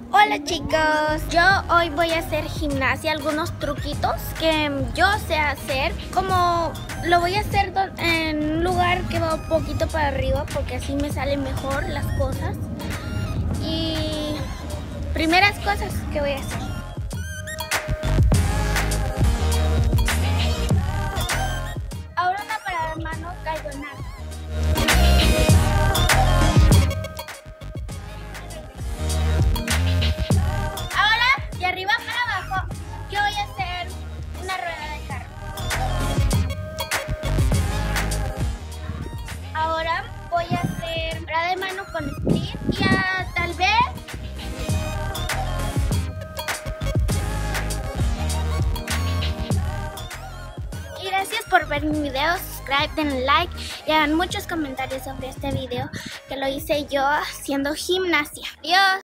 Hola chicos, yo hoy voy a hacer gimnasia, algunos truquitos que yo sé hacer, como lo voy a hacer en un lugar que va un poquito para arriba porque así me salen mejor las cosas. Y primeras cosas que voy a hacer. Ahora una parada de mano diagonal. De arriba para abajo, yo voy a hacer una rueda de carro. Ahora voy a hacer parada de mano con split y tal vez y gracias por ver mi video, subscribe, denle like y hagan muchos comentarios sobre este video que lo hice yo haciendo gimnasia. Adiós.